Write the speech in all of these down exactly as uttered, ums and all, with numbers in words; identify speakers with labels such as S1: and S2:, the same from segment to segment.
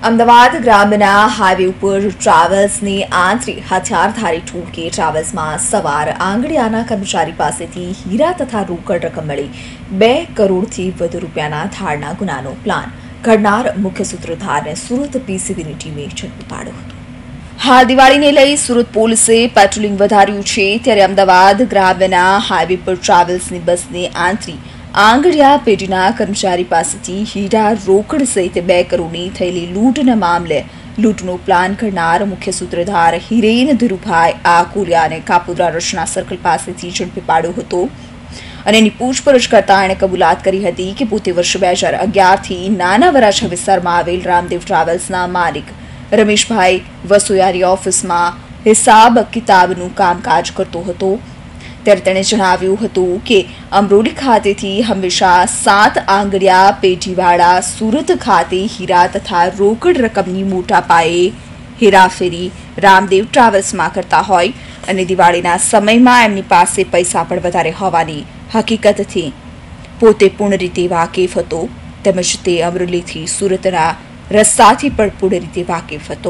S1: Ahmedabad ગ્રામ્યના highway ઉપર ટ્રાવેલ્સની આંતરી હથિયારધારી ટોળકે ટ્રાવેલ્સમાં સવાર આંગડિયાના કર્મચારી પાસેથી હીરા તથા રોકડ રકમ મળી બે કરોડથી વધુ રૂપિયાના ધાડના ગુનાનો પ્લાન ઘડનાર મુખ્ય સૂત્રધારને સુરત પીસીબીની ટીમે ઝડપી પાડ્યો હતો. હાલ દિવાળીને લઈ સુરત પોલીસે પેટ્રોલિંગ વધાર્યું છે, ત્યારે અમદાવાદ ગ્રામ્યના હાઈવે પર ટ્રાવેલ્સની બસની આંતરી આંગડિયા પેઢીના કર્મચારી પાસેથી હીરા રોકડ સહિત બે કરોડની થયેલી લૂંટના મામલે લૂંટનો પ્લાન કરનાર મુખ્ય સૂત્રધાર હિરેન ધીરુભાઈ આકોલિયાને કાપોદ્રા રચના સર્કલ પાસેથી ઝડપી પાડ્યો હતો અને એની પૂછપરછ કરતા એણે કબૂલાત કરી હતી કે પોતે વર્ષ બે હજાર અગિયારથી નાના વરાછા વિસ્તારમાં આવેલ રામદેવ ટ્રાવેલ્સના માલિક રમેશભાઈ વસોયાની ઓફિસમાં હિસાબ કિતાબનું કામકાજ કરતો હતો. ત્યારે તેણે જણાવ્યું હતું કે અમરોલી ખાતેથી હંમેશા સાત આંગડિયા પેઢીવાળા સુરત ખાતે હીરા તથા રોકડ રકમની મોટા પાયે હેરાફેરી રામદેવ ટ્રાવેલ્સમાં કરતા હોય અને દિવાળીના સમયમાં એમની પાસે પૈસા પણ વધારે હોવાની હકીકતથી પોતે પૂર્ણ રીતે વાકેફ હતો, તેમજ તે અમરોલીથી સુરતના રસ્તાથી પણ પૂર્ણ રીતે વાકેફ હતો.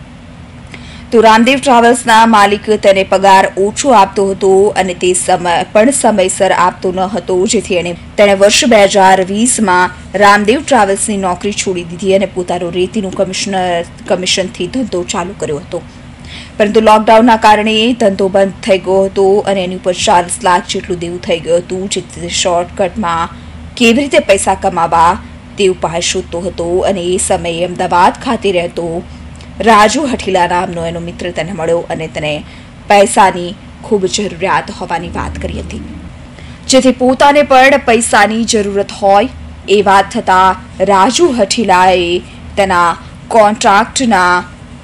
S1: તો રામદેવ ટ્રાવેલ્સના માલિક તેને પગાર ઓછો આપતો હતો અને તે સમય પણ સમયસર આપતો ન હતો, જેથી એણે તેણે વર્ષ બે હજાર વીસમાં રામદેવ ટ્રાવેલ્સની નોકરી છોડી દીધી અને પોતાનો રેતીનું કમિશનર કમિશનથી ધંધો ચાલુ કર્યો હતો. પરંતુ લોકડાઉનના કારણે ધંધો બંધ થઈ ગયો હતો અને એની ઉપર ચાલીસ લાખ જેટલું દેવું થઈ ગયું હતું, જેથી શોર્ટકટમાં કેવી રીતે પૈસા કમાવા તે ઉપાય શોધતો હતો અને એ સમયે અમદાવાદ ખાતે રહેતો રાજુ હઠીલા નામનો એનો મિત્ર તેને મળ્યો અને તેને પૈસાની ખૂબ જરૂરિયાત હોવાની વાત કરી હતી, જેથી પોતાને પણ પૈસાની જરૂરત હોય એ વાત થતાં રાજુ હઠીલાએ તેના કોન્ટ્રાક્ટના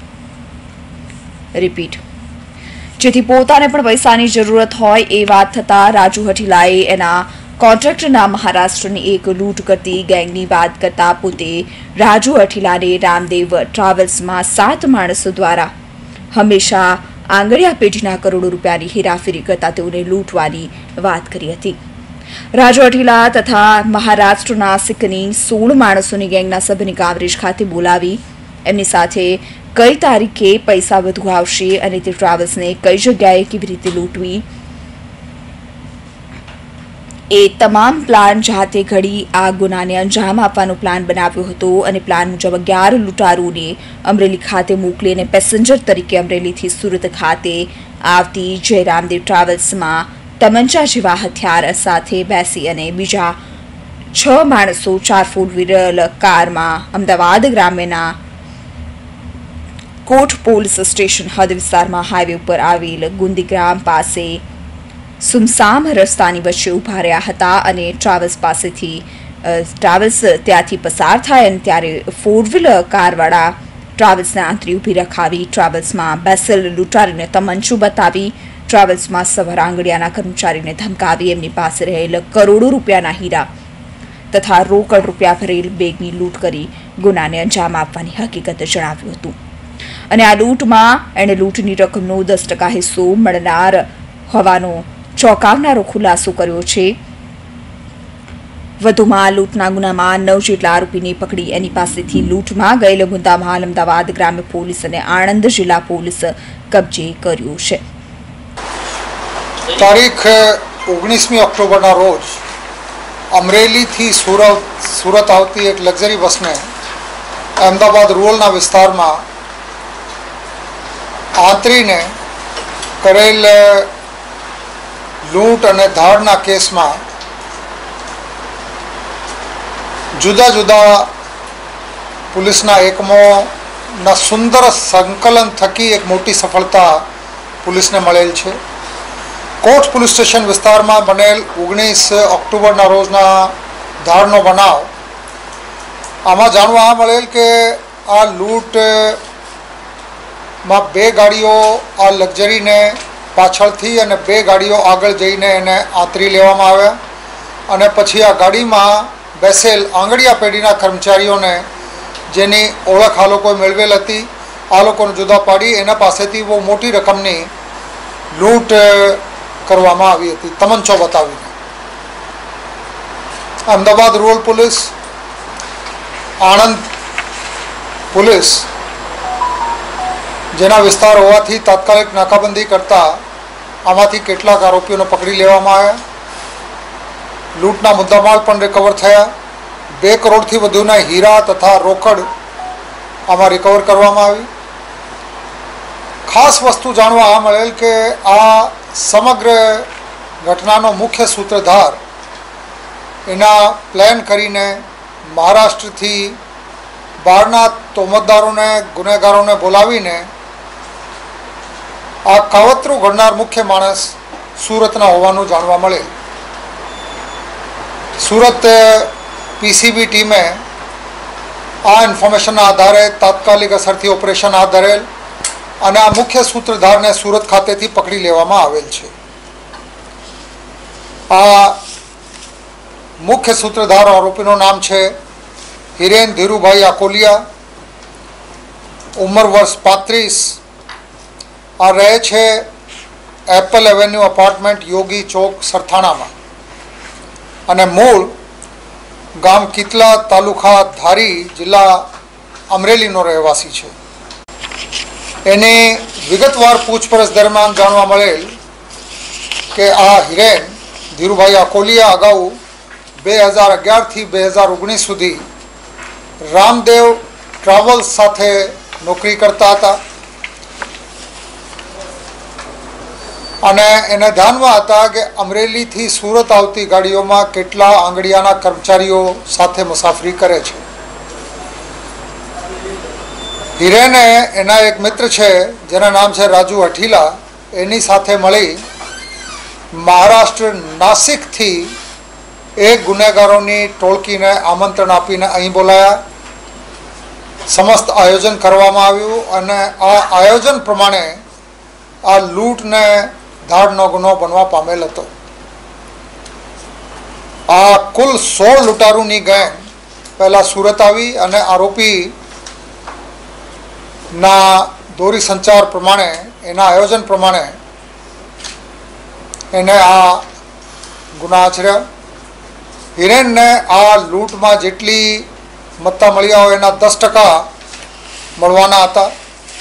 S1: રિપીટ જેથી પોતાને પણ પૈસાની જરૂરત હોય એ વાત થતાં રાજુ હઠીલાએ એના કોન્ટ્રાક્ટરના મહારાષ્ટ્રની એક લૂંટ કરતી ગેંગની વાત કરતા પોતે રાજુ હઠીલાને રામદેવ ટ્રાવેલ્સમાં સાત માણસો દ્વારા હંમેશા આંગડિયા પેઢીના કરોડો રૂપિયાની હેરાફેરી કરતા તેઓને લૂંટવાની વાત કરી હતી. રાજુ હઠીલા તથા મહારાષ્ટ્રના સિક્કની સોળ માણસોની ગેંગના સભ્યને કામરેજ ખાતે બોલાવી એમની સાથે કઈ તારીખે પૈસા વધુ આવશે અને તે ટ્રાવેલ્સને કઈ જગ્યાએ કેવી રીતે લૂંટવી એ તમામ પ્લાન જાતે ઘડી આ ગુનાને અંજામ આપવાનો પ્લાન બનાવ્યો હતો અને પ્લાન મુજબ અગિયાર લૂંટારૂને અમરેલી ખાતે મોકલી અને પેસેન્જર તરીકે અમરેલીથી સુરત ખાતે આવતી જય રામદેવ ટ્રાવેલ્સમાં તમંચા જેવા હથિયાર સાથે બેસી અને બીજા છ માણસો ચાર ફોર વ્હીલર કારમાં અમદાવાદ ગ્રામ્યના કોટ પોલીસ સ્ટેશન હદ વિસ્તારમાં હાઈવે ઉપર આવેલ ગુંદીગ્રામ પાસે સુમસામ રસ્તાની વચ્ચે ઉભા રહ્યા હતા અને ટ્રાવેલ્સ પાસેથી ટ્રાવેલ્સ ત્યાંથી પસાર થાય અને ત્યારે ફોર વ્હીલર કારવાળા ટ્રાવેલ્સને આંતરી ઊભી રખાવી ટ્રાવેલ્સમાં બેસેલ લૂંટારીને તમંચો બતાવી ટ્રાવેલ્સમાં સવાર આંગડિયાના કર્મચારીને ધમકાવી એમની પાસે રહેલ કરોડો રૂપિયાના હીરા તથા રોકડ રૂપિયા ભરેલ બેગની લૂંટ કરી ગુનાને અંજામ આપવાની હકીકત જણાવ્યું હતું અને આ લૂંટમાં એણે લૂંટની રકમનો દસ ટકા હિસ્સો મળનાર હોવાનો ચોંકાવનારો ખુલાસો કર્યો છે. વધુમાં લૂંટના ગુનામાં નવ જેટલા આરોપીને પકડી એની પાસેથી લૂંટમાં ગયેલો મુદ્દામાલ અમદાવાદ ગ્રામ્ય પોલીસ અને આણંદ જિલ્લા પોલીસ કબજે કર્યો છે.
S2: તારીખ ઓગણીસમી ઓક્ટોબરના રોજ અમરેલીથી સુરત સુરત આવતી એક લક્ઝરી બસને અમદાવાદ રૂરલના વિસ્તારમાં આંતરીને કરેલ લૂંટ અને ધાડના કેસમાં જુદા જુદા પોલીસના એકમોના સુંદર સંકલન થકી એક મોટી સફળતા પોલીસને મળેલ છે. કોટ પોલીસ સ્ટેશન વિસ્તારમાં બનેલ ઓગણીસ ઓક્ટોબરના રોજના ધાડનો બનાવ, આમાં જાણવા આ મળેલ કે આ લૂંટમાં બે ગાડીઓ આ લક્ઝરીને પાછળથી અને બે ગાડીઓ આગળ જઈને એને આંતરી લેવામાં આવ્યા અને પછી આ ગાડીમાં બેસેલ આંગડિયા પેઢીના કર્મચારીઓને જેની ઓળખ આ લોકોએ મેળવેલ હતી આ લોકોને જુદા પાડી એના પાસેથી બહુ મોટી રકમની લૂંટ કરવામાં આવી હતી તમંચો બતાવીને. Ahmedabad rural police, Anand police જેના વિસ્તાર હોવાથી તાત્કાલિક નાકાબંધી કરતા આમાંથી કેટલાક આરોપીઓને પકડી લેવામાં આવ્યા. લૂંટના મુદ્દામાલ પણ રિકવર થયા. બે કરોડથી વધુના હીરા તથા રોકડ આમાં રિકવર કરવામાં આવી. ખાસ વસ્તુ જાણવા આ મળેલ કે આ સમગ્ર ઘટનાનો મુખ્ય સૂત્રધાર એના પ્લાન કરીને મહારાષ્ટ્રથી બહારના તોમતદારોને ગુનેગારોને બોલાવીને આ કાવતરું ઘડનાર મુખ્ય માણસ સુરતના હોવાનું જાણવા મળે. સુરત પીસીબી ટીમે આ ઇન્ફોર્મેશનના આધારે તાત્કાલિક અસરથી ઓપરેશન હાથ ધરેલ અને આ મુખ્ય સૂત્રધારને સુરત ખાતેથી પકડી લેવામાં આવેલ છે. આ મુખ્ય સૂત્રધાર આરોપીનું નામ છે હિરેન ધીરુભાઈ આકોલિયા, ઉંમર વર્ષ પાંત્રીસ. આ રહે છે Apple Avenue apartment, Yogi Chowk, સરથાણામાં અને મૂળ ગામ કિતલા, તાલુકા ધારી, જિલ્લા અમરેલીનો રહેવાસી છે. એની વિગતવાર પૂછપરછ દરમિયાન જાણવા મળેલ કે આ હિરેન ધીરુભાઈ આકોલિયા અગાઉ બે હજાર અગિયારથી બે હજાર ઓગણીસ સુધી રામદેવ ટ્રાવેલ્સ સાથે નોકરી કરતા હતા અને એને ધ્યાનમાં હતા કે અમરેલીથી સુરત આવતી ગાડીઓમાં કેટલા આંગડિયાના કર્મચારીઓ સાથે મુસાફરી કરે છે. હિરેને એના એક મિત્ર છે જેના નામ છે રાજુ હઠીલા, એની સાથે મળી મહારાષ્ટ્ર નાસિકથી એક ગુનેગારોની ટોળકીને આમંત્રણ આપીને અહીં બોલાયા. સમસ્ત આયોજન કરવામાં આવ્યું અને આ આયોજન પ્રમાણે આ લૂંટને ધાડનો ગુનો બનવા પામેલ હતો. આ કુલ સોળ લૂંટારૂની ગેંગ પહેલાં સુરત આવી અને આરોપી ના દોરી સંચાર પ્રમાણે, એના આયોજન પ્રમાણે એને આ ગુના આચર્યા. હિરેનને આ લૂંટમાં જેટલી મત્તા મળ્યા હોય એના દસ ટકા મળવાના હતા.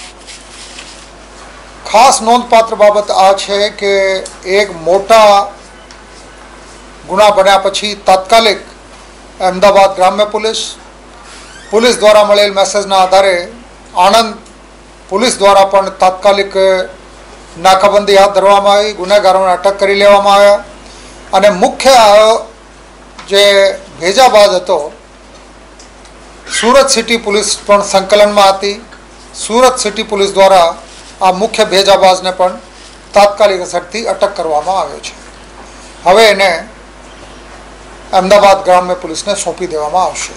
S2: ખાસ નોંધપાત્ર બાબત આ છે કે એક મોટા ગુના બન્યા પછી તાત્કાલિક અમદાવાદ ગ્રામ્ય પોલીસ પોલીસ દ્વારા મળેલ મેસેજના આધારે આણંદ પોલીસ દ્વારા પણ તાત્કાલિક નાકાબંધી હાથ ધરવામાં આવી. ગુનેગારોને અટક કરી લેવામાં આવ્યા અને મુખ્ય જે ભેજાબાજ હતો સુરત સિટી પોલીસ પણ સંકલનમાં હતી. સુરત સિટી પોલીસ દ્વારા આ મુખ્ય ભેજાબાજને પણ તાત્કાલિક અસરથી અટક કરવામાં આવ્યો છે. હવે એને અમદાવાદ ગ્રામ્ય પોલીસને સોંપી દેવામાં આવશે.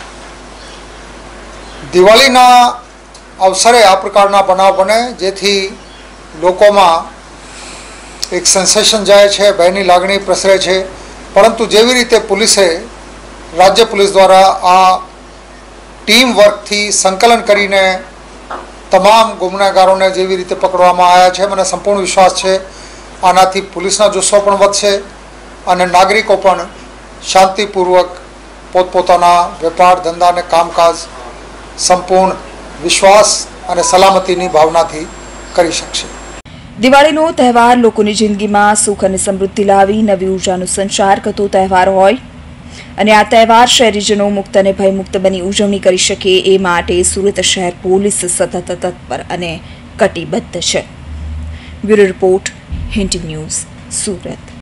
S2: દિવાળીના અવસરે આ પ્રકારના બનાવ બને જેથી લોકોમાં એક સેન્સેશન જાય છે, ભયની લાગણી પ્રસરે છે. પરંતુ જેવી રીતે પોલીસે, રાજ્ય પોલીસ દ્વારા આ ટીમ વર્કથી સંકલન કરીને તમામ ગુનેગારોને જેવી રીતે પકડવામાં આવ્યા છે, મને સંપૂર્ણ વિશ્વાસ છે આનાથી પોલીસના જુસ્સો પણ વધશે અને નાગરિકો પણ શાંતિપૂર્વક પોતપોતાના વેપાર ધંધા અને કામકાજ સંપૂર્ણ વિશ્વાસ અને સલામતીની ભાવનાથી કરી શકશે.
S1: દિવાળીનો તહેવાર લોકોની જિંદગીમાં સુખ અને સમૃદ્ધિ લાવી નવી ઉર્જાનો સંચાર કરતો તહેવાર હોય અને આ તહેવાર શહેરીજનો મુક્ત અને ભયમુક્ત બની ઉજવણી કરી શકે એ માટે સુરત શહેર પોલીસ સતત તત્પર અને કટિબદ્ધ છે. Bureau report, Hint News, Surat.